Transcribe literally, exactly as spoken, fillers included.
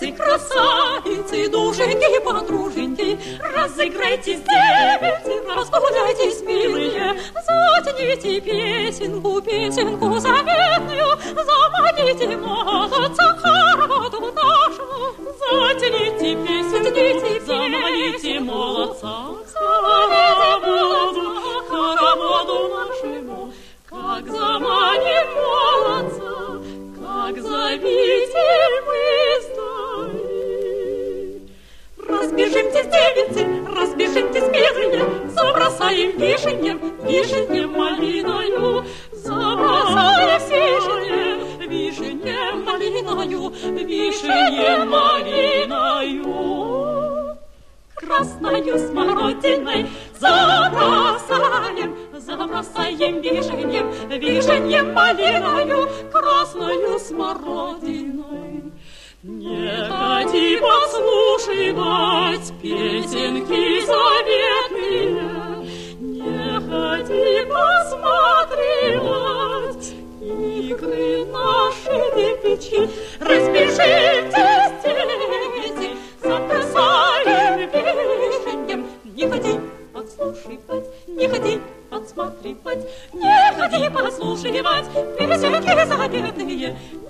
красавицы, красавицы, душеньки, подруженьки, разыграйтесь, девицы, разгуляйтесь, милые, затяните песенку, песенку заветную, заманите молодца хороводу нашу, затяните песенку, заманите молодца хороводу, хороводу нашему, как заманим молодца, как зовите мы сдали. Разбежимтесь, девицы, разбежимтесь, милые, забросаем вишеньем, вишеньем малиною, забросаем вишеньем, вишеньем малиною, вишеньем малиною. Красною смородиной забросаем, забросаем вишеньем, вишеньем малиною, красною смородиной. Не ходи послушивать песенки заветные, не ходи посматривать игры наши печи. Разбежитесь, девицы, забросаем вишеньем, не ходи подслушивать, не ходи подсматривать, не ходи послушивать песенки заветные,